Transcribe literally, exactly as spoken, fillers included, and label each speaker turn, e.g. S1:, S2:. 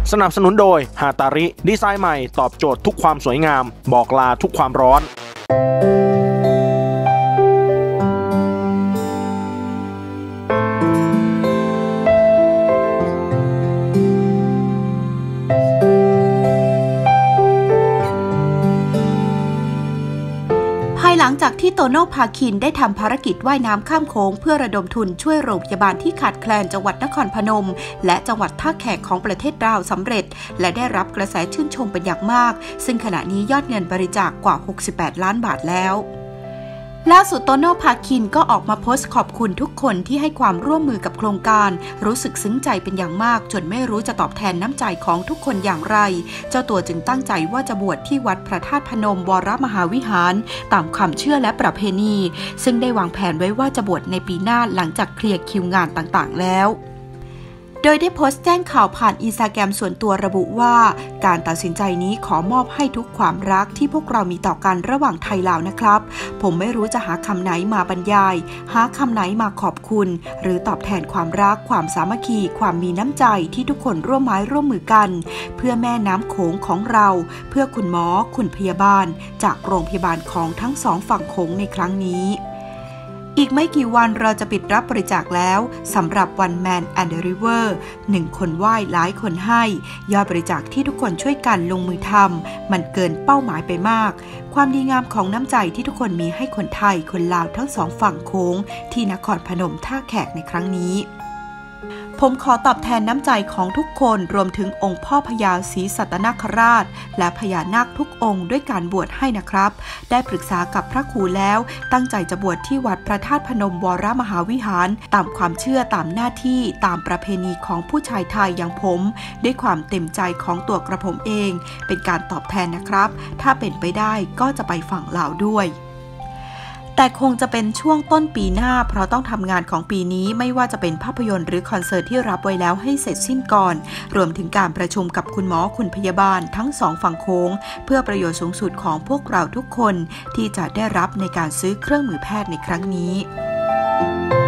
S1: สนับสนุนโดยฮาตาริดีไซน์ใหม่ตอบโจทย์ทุกความสวยงามบอกลาทุกความร้อน
S2: หลังจากที่โตโน่พาคินได้ทำภารกิจว่ายน้ำข้ามโขงเพื่อระดมทุนช่วยโรงพยาบาลที่ขาดแคลนจังหวัดนครพนมและจังหวัดท่าแขกของประเทศลาวสำเร็จและได้รับกระแสชื่นชมเป็นอย่างมากซึ่งขณะนี้ยอดเงินบริจาคกว่าหกสิบแปดล้านบาทแล้วล่าสุดโตโน่พาคินก็ออกมาโพสต์ขอบคุณทุกคนที่ให้ความร่วมมือกับโครงการรู้สึกซึ้งใจเป็นอย่างมากจนไม่รู้จะตอบแทนน้ำใจของทุกคนอย่างไรเจ้าตัวจึงตั้งใจว่าจะบวชที่วัดพระธาตุพนมวรมหาวิหารตามความเชื่อและประเพณีซึ่งได้วางแผนไว้ว่าจะบวชในปีหน้าหลังจากเคลียร์คิวงานต่างๆแล้วโดยได้โพสต์แจ้งข่าวผ่านอินสตาแกรมส่วนตัวระบุว่าการตัดสินใจนี้ขอมอบให้ทุกความรักที่พวกเรามีต่อกันระหว่างไทยลาวนะครับผมไม่รู้จะหาคำไหนมาบรรยายหาคำไหนมาขอบคุณหรือตอบแทนความรักความสามัคคีความมีน้ำใจที่ทุกคนร่วมไม้ร่วมมือกันเพื่อแม่น้ำโขงของเราเพื่อคุณหมอคุณพยาบาลจากโรงพยาบาลของทั้งสองฝั่งโขงในครั้งนี้อีกไม่กี่วันเราจะปิดรับบริจาคแล้วสำหรับ One Man and the River หนึ่งคนไหว้หลายคนให้ยอดบริจาคที่ทุกคนช่วยกันลงมือทำมันเกินเป้าหมายไปมากความดีงามของน้ำใจที่ทุกคนมีให้คนไทยคนลาวทั้งสองฝั่งโค้งที่นครพนมท่าแขกในครั้งนี้ผมขอตอบแทนน้ำใจของทุกคนรวมถึงองค์พ่อพญาศรีสัตนคราชและพญานาคทุกองค์ด้วยการบวชให้นะครับได้ปรึกษากับพระครูแล้วตั้งใจจะบวชที่วัดพระธาตุพนมวรมหาวิหารตามความเชื่อตามหน้าที่ตามประเพณีของผู้ชายไทยอย่างผมด้วยความเต็มใจของตัวกระผมเองเป็นการตอบแทนนะครับถ้าเป็นไปได้ก็จะไปฝั่งลาวด้วยแต่คงจะเป็นช่วงต้นปีหน้าเพราะต้องทำงานของปีนี้ไม่ว่าจะเป็นภาพยนตร์หรือคอนเสิร์ตที่รับไว้แล้วให้เสร็จสิ้นก่อนรวมถึงการประชุมกับคุณหมอคุณพยาบาลทั้งสองฝั่งโค้งเพื่อประโยชน์สูงสุดของพวกเราทุกคนที่จะได้รับในการซื้อเครื่องมือแพทย์ในครั้งนี้